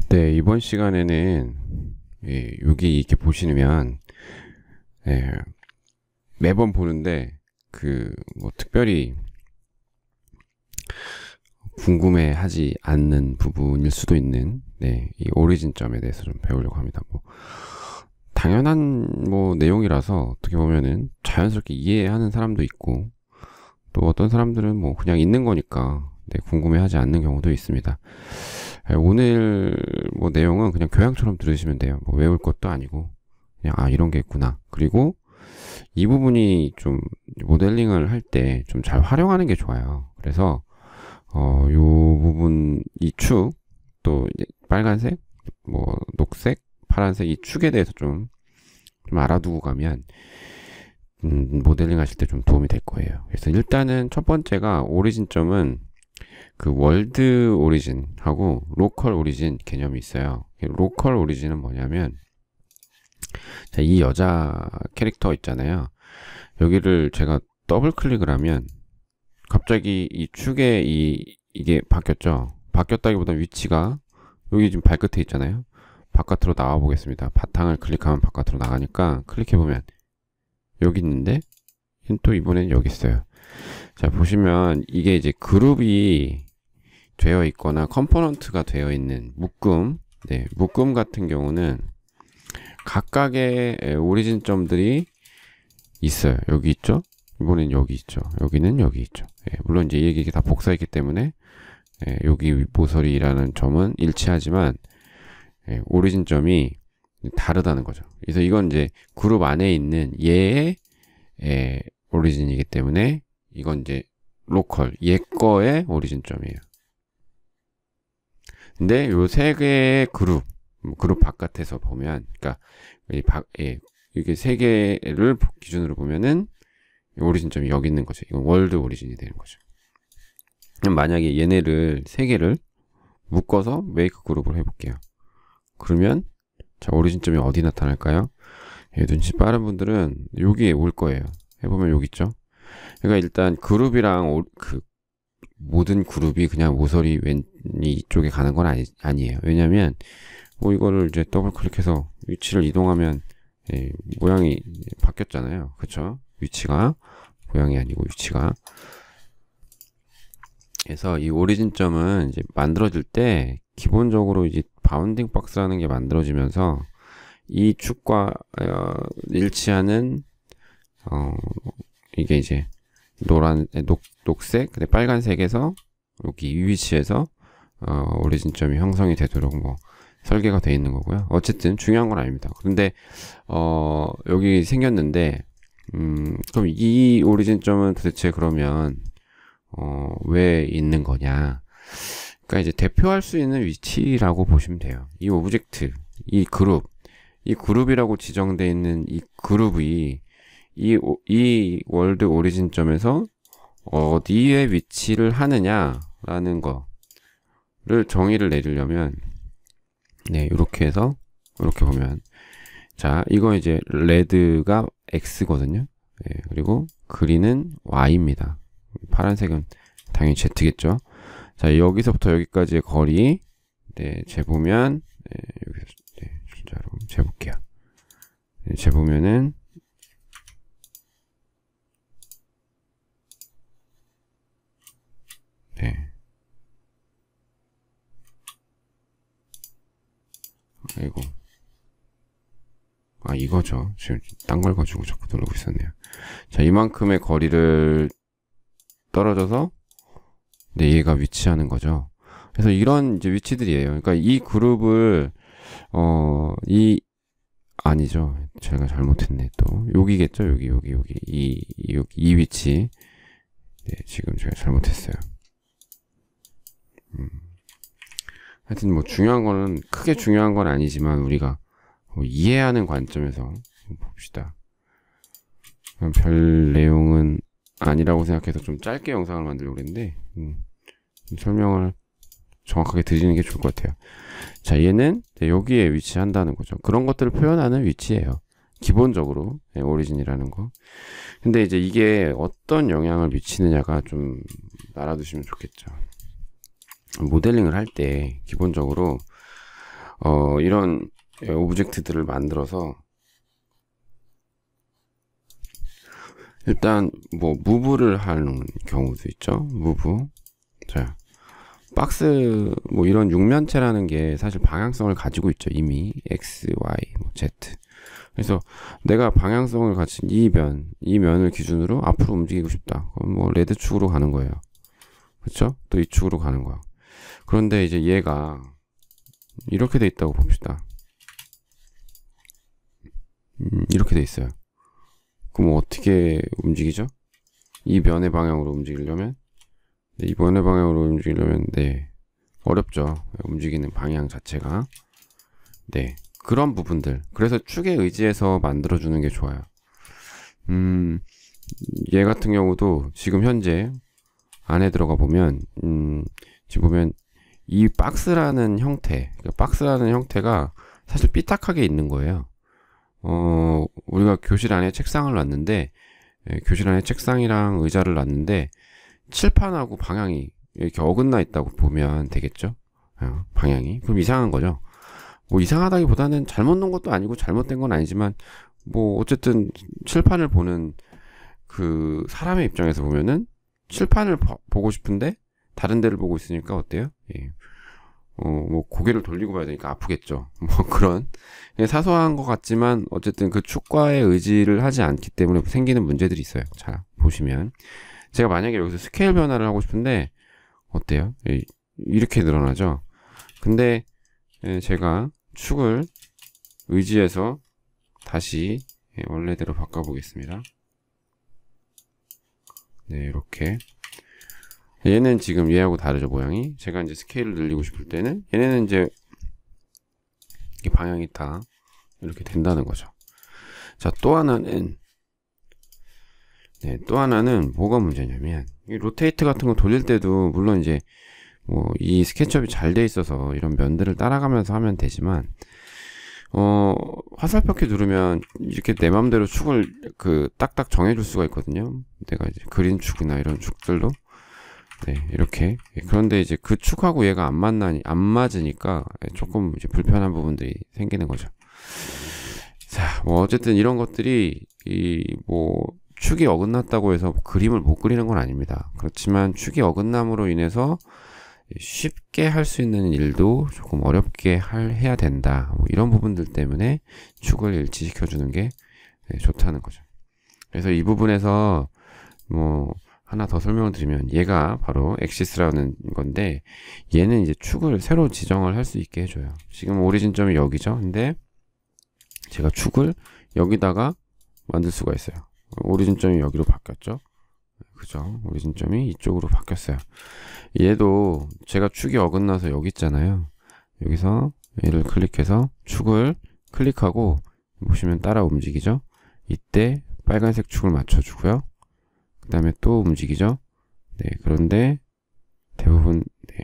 네, 이번 시간에는 여기 이렇게 보시면 예, 매번 보는데 뭐 특별히 궁금해하지 않는 부분일 수도 있는 이 오리진점에 대해서 좀 배우려고 합니다. 뭐 당연한 뭐 내용이라서 어떻게 보면은 자연스럽게 이해하는 사람도 있고 또 어떤 사람들은 뭐 그냥 있는 거니까 궁금해하지 않는 경우도 있습니다. 오늘 뭐 내용은 그냥 교양처럼 들으시면 돼요. 뭐 외울 것도 아니고 그냥 이런 게 있구나. 그리고 이 부분이 좀 모델링을 할 때 좀 잘 활용하는 게 좋아요. 그래서 요 부분 이 축, 또 빨간색, 뭐 녹색, 파란색 이 축에 대해서 좀 알아두고 가면 모델링 하실 때 좀 도움이 될 거예요. 그래서 일단은 첫 번째가 오리진점은 그 월드 오리진하고 로컬 오리진 개념이 있어요. 로컬 오리진은 뭐냐면 자, 이 여자 캐릭터 있잖아요. 여기를 제가 더블 클릭을 하면 갑자기 이 축에 이게 바뀌었죠. 바뀌었다기보다 위치가 여기 지금 발끝에 있잖아요. 바깥으로 나와 보겠습니다. 바탕을 클릭하면 바깥으로 나가니까 클릭해보면 여기 있는데 또 이번엔 여기 있어요. 자, 보시면 이게 이제 그룹이 되어 있거나 컴포넌트가 되어 있는 묶음, 묶음 같은 경우는 각각의 오리진점들이 있어요. 여기 있죠? 이번엔 여기 있죠. 여기는 여기 있죠. 물론 이제 이게 다 복사했기 때문에 여기 모서리라는 점은 일치하지만 오리진점이 다르다는 거죠. 그래서 이건 이제 그룹 안에 있는 얘의 오리진이기 때문에 이건 이제 로컬, 얘 거의 오리진점이에요. 근데 요 세 개의 그룹 바깥에서 보면, 그러니까 이게 세 개를 기준으로 보면은 오리진점이 여기 있는 거죠. 이건 월드 오리진이 되는 거죠. 그럼 만약에 얘네를 세 개를 묶어서 메이크 그룹을 해볼게요. 그러면 자, 오리진점이 어디 나타날까요? 눈치 빠른 분들은 여기에 올 거예요. 해보면 여기 있죠. 그러니까 일단 그룹이랑 모든 그룹이 그냥 모서리 왼 이쪽에 가는 건 아니에요. 왜냐면 뭐 이거를 이제 더블 클릭해서 위치를 이동하면 모양이 바뀌었잖아요. 그쵸? 위치가 모양이 아니고 위치가. 그래서 이 오리진점은 이제 만들어질 때 기본적으로 이제 바운딩 박스라는 게 만들어지면서 이 축과 일치하는 이게 이제 녹색, 빨간색에서 여기 이 위치에서 오리진점이 형성이 되도록 뭐 설계가 되어 있는 거고요. 어쨌든 중요한 건 아닙니다. 그런데 여기 생겼는데 그럼 이 오리진점은 도대체 그러면 왜 있는 거냐? 그러니까 이제 대표할 수 있는 위치라고 보시면 돼요. 이 오브젝트, 이 그룹이라고 지정되어 있는 이 그룹이 이 월드 오리진점에서 어디에 위치를 하느냐라는 거를 정의를 내리려면 이렇게 해서 이렇게 보면 자, 이거 이제 레드가 X거든요. 그리고 그린은 Y입니다. 파란색은 당연히 Z겠죠. 자, 여기서부터 여기까지의 거리 재보면 여기서 진짜로 재볼게요. 재보면은 아이고. 이거죠. 지금 딴 걸 가지고 자꾸 누르고 있었네요. 자, 이만큼의 거리를 떨어져서 얘가 위치하는 거죠. 그래서 이런 이제 위치들이에요. 그러니까 이 그룹을 아니죠. 제가 잘못했네. 또 여기겠죠. 여기 이 위치. 지금 제가 잘못했어요. 하여튼 뭐 중요한 거는 크게 중요한 건 아니지만 우리가 이해하는 관점에서 봅시다. 별 내용은 아니라고 생각해서 좀 짧게 영상을 만들려고 했는데 설명을 정확하게 드리는 게 좋을 것 같아요. 자, 얘는 여기에 위치한다는 거죠. 그런 것들을 표현하는 위치예요. 기본적으로 오리진이라는 거. 근데 이제 이게 어떤 영향을 미치느냐가 좀 알아두시면 좋겠죠. 모델링을 할 때 기본적으로 이런 오브젝트들을 만들어서 일단 뭐 무브를 하는 경우도 있죠. 무브. 자, 박스 뭐 이런 육면체라는 게 사실 방향성을 가지고 있죠. 이미 X, Y, 뭐 Z. 그래서 내가 방향성을 가진 이 면을 기준으로 앞으로 움직이고 싶다. 그럼 뭐 레드 축으로 가는 거예요. 그렇죠? 또 이 축으로 가는 거야. 그런데 이제 얘가 이렇게 돼 있다고 봅시다. 이렇게 돼 있어요. 그럼 어떻게 움직이죠? 이 면의 방향으로 움직이려면 이 면의 방향으로 움직이려면 어렵죠. 움직이는 방향 자체가. 그런 부분들. 그래서 축에 의지해서 만들어주는 게 좋아요. 얘 같은 경우도 지금 현재 안에 들어가 보면, 지금 보면 이 박스라는 형태가 사실 삐딱하게 있는 거예요. 우리가 교실 안에 책상을 놨는데, 교실 안에 책상이랑 의자를 놨는데, 칠판하고 방향이 이렇게 어긋나 있다고 보면 되겠죠? 방향이. 그럼 이상한 거죠. 뭐 이상하다기보다는 잘못 놓은 것도 아니고 잘못된 건 아니지만, 뭐 어쨌든 칠판을 보는 그 사람의 입장에서 보면은 칠판을 보고 싶은데 다른 데를 보고 있으니까 어때요? 예. 뭐 고개를 돌리고 봐야 되니까 아프겠죠. 뭐 그런 사소한 것 같지만 어쨌든 그 축과의 의지를 하지 않기 때문에 생기는 문제들이 있어요. 자, 보시면 제가 만약에 여기서 스케일 변화를 하고 싶은데 어때요? 예, 이렇게 늘어나죠. 근데 제가 축을 의지해서 다시 원래대로 바꿔보겠습니다. 네, 이렇게. 얘는 지금 얘하고 다르죠, 모양이. 제가 이제 스케일을 늘리고 싶을 때는 얘네는 이제 이게 방향이 다 이렇게 된다는 거죠. 자, 또 하나는 뭐가 문제냐면 이 로테이트 같은 거 돌릴 때도 물론 이제 뭐 이 스케치업이 잘 돼 있어서 이런 면들을 따라가면서 하면 되지만 화살표키 누르면 이렇게 내 맘대로 축을 딱딱 정해줄 수가 있거든요. 내가 이제 그린 축이나 이런 축들도 이렇게. 그런데 이제 그 축하고 얘가 안 맞으니까 조금 이제 불편한 부분들이 생기는 거죠. 자, 뭐 어쨌든 이런 것들이 뭐 축이 어긋났다고 해서 그림을 못 그리는 건 아닙니다. 그렇지만 축이 어긋남으로 인해서 쉽게 할 수 있는 일도 조금 어렵게 해야 된다. 뭐 이런 부분들 때문에 축을 일치시켜 주는 게 좋다는 거죠. 그래서 이 부분에서 뭐 하나 더 설명을 드리면 얘가 바로 엑시스라는 건데 얘는 이제 축을 새로 지정을 할 수 있게 해줘요. 지금 오리진점이 여기죠. 근데 제가 축을 여기다가 만들 수가 있어요. 오리진점이 여기로 바뀌었죠. 그죠? 오리진점이 이쪽으로 바뀌었어요. 얘도 제가 축이 어긋나서 여기 있잖아요. 여기서 얘를 클릭해서 축을 클릭하고 보시면 따라 움직이죠. 이때 빨간색 축을 맞춰주고요. 그 다음에 또 움직이죠. 그런데 대부분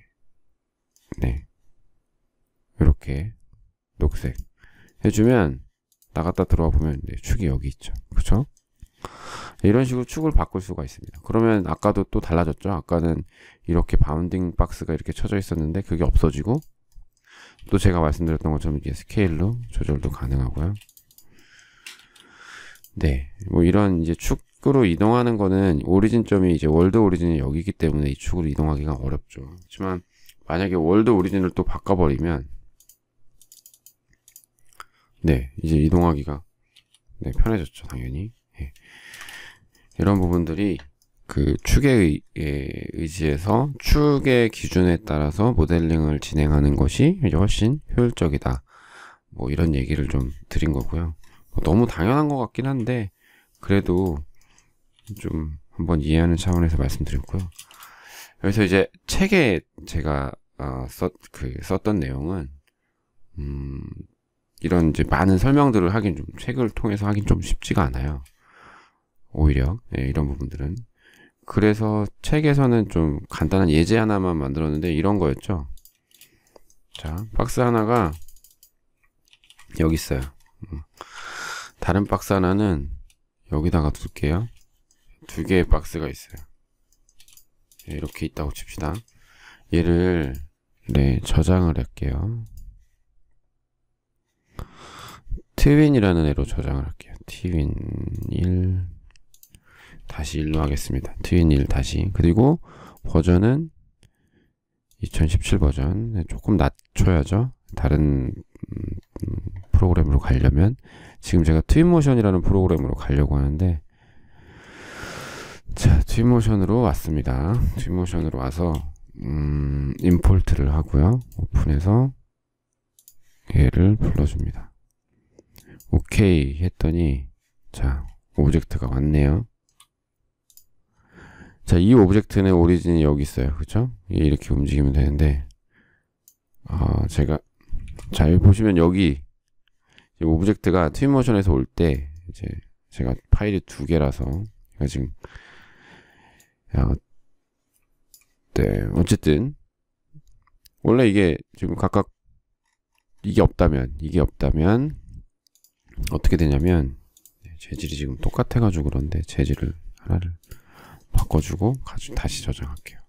이렇게 녹색 해주면 나갔다 들어와 보면 축이 여기 있죠. 그렇죠? 이런 식으로 축을 바꿀 수가 있습니다. 그러면 아까도 또 달라졌죠. 아까는 이렇게 바운딩 박스가 이렇게 쳐져 있었는데 그게 없어지고 또 제가 말씀드렸던 것처럼 이게 스케일로 조절도 가능하고요. 뭐 이런 이제 축으로 이동하는 거는 오리진점이 이제 월드 오리진이 여기기 때문에 이 축으로 이동하기가 어렵죠. 하지만 만약에 월드 오리진을 또 바꿔버리면 이제 이동하기가 편해졌죠. 당연히. 이런 부분들이 그 축에 의지해서 축의 기준에 따라서 모델링을 진행하는 것이 이제 훨씬 효율적이다. 뭐 이런 얘기를 좀 드린 거고요. 너무 당연한 것 같긴 한데 그래도 좀 한번 이해하는 차원에서 말씀드렸고요. 그래서 이제 책에 제가 썼던 내용은 이런 이제 많은 설명들을 하긴 좀 책을 통해서 하긴 좀 쉽지가 않아요. 오히려 이런 부분들은. 그래서 책에서는 좀 간단한 예제 하나만 만들었는데 이런 거였죠. 자, 박스 하나가 여기 있어요. 다른 박스 하나는 여기다가 둘게요. 두 개의 박스가 있어요. 이렇게 있다고 칩시다. 얘를 저장을 할게요. 트윈이라는 애로 저장을 할게요. 트윈 1 다시 1로 하겠습니다. 트윈 1 다시. 그리고 버전은 2017 버전 조금 낮춰야죠. 다른 프로그램으로 가려면. 지금 제가 트윈모션이라는 프로그램으로 가려고 하는데, 자, 트윈모션으로 왔습니다. 트윈모션으로 와서 임포트를 하고요. 오픈해서 얘를 불러줍니다. 오케이 했더니, 자, 오브젝트가 왔네요. 자, 이 오브젝트는 오리진이 여기 있어요. 그쵸? 이렇게 움직이면 되는데, 제가, 자, 여기 보시면 여기, 오브젝트가 트윈모션에서 올 때, 이제, 제가 파일이 2개라서, 제가 지금, 네, 어쨌든, 원래 이게 지금 각각, 이게 없다면, 어떻게 되냐면, 재질이 지금 똑같아가지고 그런데, 재질을 하나를, 바꿔주고 다시 저장할게요.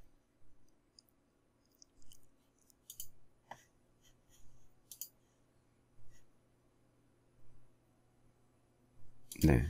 네.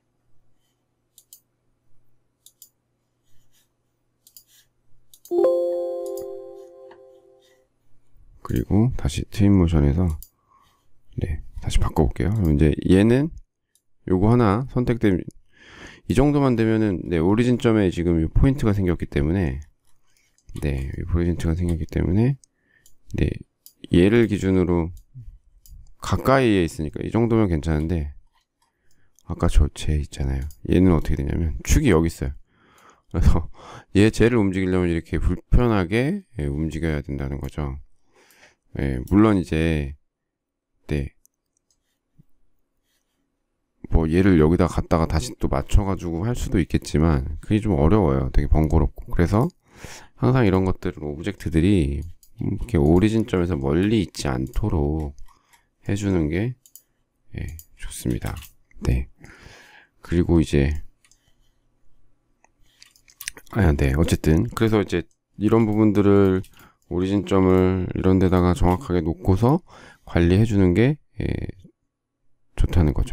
그리고 다시 트윈모션에서 네, 다시 바꿔볼게요. 그럼 이제 얘는 요거 하나 선택되면 이 정도만 되면은 네, 오리진점에 지금 포인트가 생겼기 때문에 네, 포인트가 생겼기 때문에 네, 얘를 기준으로 가까이에 있으니까 이 정도면 괜찮은데 아까 쟤 있잖아요. 얘는 어떻게 되냐면 축이 여기 있어요. 그래서 쟤를 움직이려면 이렇게 불편하게 움직여야 된다는 거죠. 물론 이제 네, 뭐 얘를 여기다 갖다가 다시 또 맞춰가지고 할 수도 있겠지만 그게 좀 어려워요. 되게 번거롭고. 그래서 항상 이런 것들은 오브젝트들이 이렇게 오리진점에서 멀리 있지 않도록 해주는 게 좋습니다. 네. 그리고 이제 네, 어쨌든 그래서 이제 이런 부분들을 오리진점을 이런 데다가 정확하게 놓고서 관리해 주는 게 좋다는 거죠.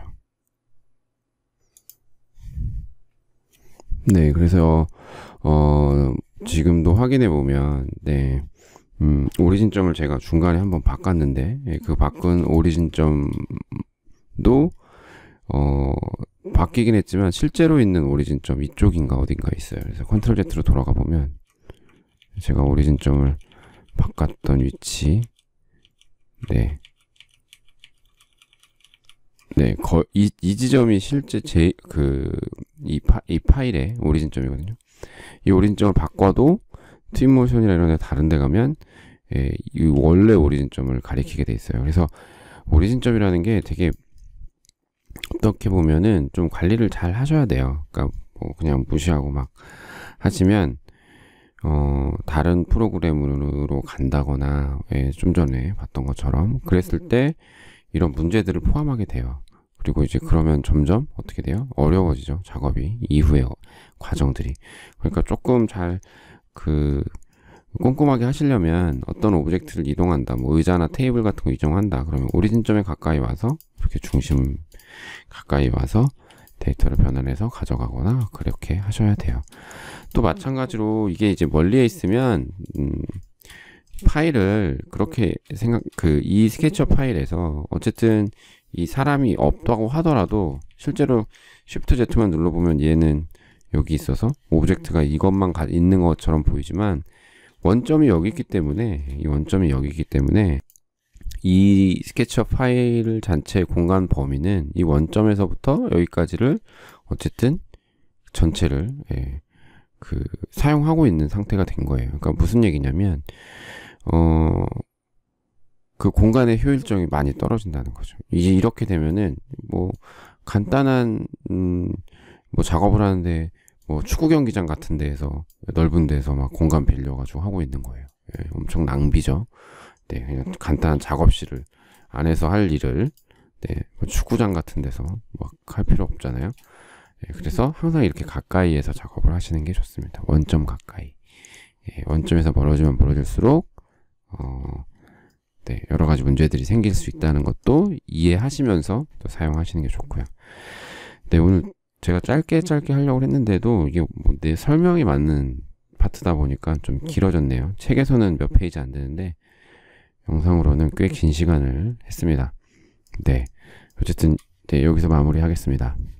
네, 그래서 지금도 확인해 보면 네, 오리진점을 제가 중간에 한번 바꿨는데 그 바꾼 오리진점도 바뀌긴 했지만 실제로 있는 오리진점 이쪽인가 어딘가 있어요. 그래서 컨트롤 Z로 돌아가 보면 제가 오리진점을 바꿨던 위치 네, 이 지점이 실제 이 파일의 오리진점이거든요. 이 오리진점을 바꿔도 트윈모션이나 이런 데 다른 데 가면 이 원래 오리진점을 가리키게 돼 있어요. 그래서 오리진점이라는 게 되게 어떻게 보면은 좀 관리를 잘 하셔야 돼요. 그러니까 뭐 그냥 무시하고 막 하시면 다른 프로그램으로 간다거나 좀 전에 봤던 것처럼 그랬을 때 이런 문제들을 포함하게 돼요. 그리고 이제 그러면 점점 어떻게 돼요? 어려워지죠. 작업이 이후의 과정들이. 그러니까 조금 잘 꼼꼼하게 하시려면 어떤 오브젝트를 이동한다, 뭐 의자나 테이블 같은 거 이동한다. 그러면 오리진점에 가까이 와서 이렇게 중심 가까이 와서 데이터를 변환해서 가져가거나 그렇게 하셔야 돼요. 또 마찬가지로 이게 이제 멀리에 있으면 파일을 그렇게 이 스케치업 파일에서 어쨌든 이 사람이 없다고 하더라도 실제로 Shift Z만 눌러보면 얘는 여기 있어서 오브젝트가 이것만 있는 것처럼 보이지만 원점이 여기 있기 때문에 이 스케치업 파일 전체의 공간 범위는 이 원점에서부터 여기까지를 어쨌든 전체를 사용하고 있는 상태가 된 거예요. 그러니까 무슨 얘기냐면 그 공간의 효율성이 많이 떨어진다는 거죠. 이제 이렇게 되면은 뭐 간단한 뭐 작업을 하는데 뭐 축구 경기장 같은 데에서 넓은 데서 막 공간 빌려가지고 하고 있는 거예요. 엄청 낭비죠. 네, 그냥 간단한 작업실을 안에서 할 일을 뭐 축구장 같은 데서 막 할 필요 없잖아요. 그래서 항상 이렇게 가까이에서 작업을 하시는 게 좋습니다. 원점 가까이. 원점에서 멀어지면 멀어질수록 네, 여러 가지 문제들이 생길 수 있다는 것도 이해하시면서 또 사용하시는 게 좋고요. 네, 오늘 제가 짧게 하려고 했는데도 이게 뭐 내 설명이 맞는 파트다 보니까 좀 길어졌네요. 책에서는 몇 페이지 안 되는데 영상으로는 꽤 긴 시간을 했습니다. 네, 어쨌든 네, 여기서 마무리하겠습니다.